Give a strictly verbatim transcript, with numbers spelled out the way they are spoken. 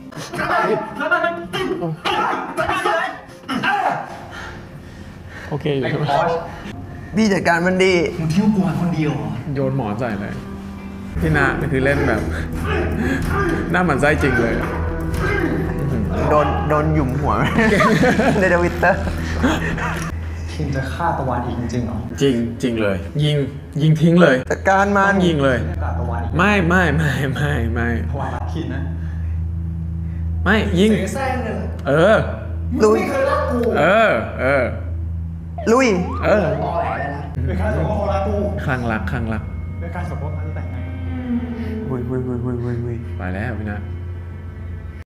โอเคอยู่ใช่ไหมพี่จัดการมันดีมึงทิ้งกูมาคนเดียวเหรอโยนหมอนใส่เลยพี่นานี่คือเล่นแบบ หน้าหมันไส้จริงเลยโดนโดนหยุมหัวในทวิตเตอร์คิมจะฆ่าตะวันอีกจริงๆเหรอจริงจริงเลยยิงยิงทิ้งเลยจัดการมันยิงเลยตะวันอีกไม่ไม่ไม่ไม่ไม่ตะวันรักคิมนะไม่ยิงแซงเลยเออลุยเออเออลุยเออเป็นการสมมติรักกูคลั่งรักคลั่งรักเป็นการสมมติรักแต่งงานวุ้ยวุ้ยวุ้ยวุ้ยวุ้ยไปแล้วพี่นะ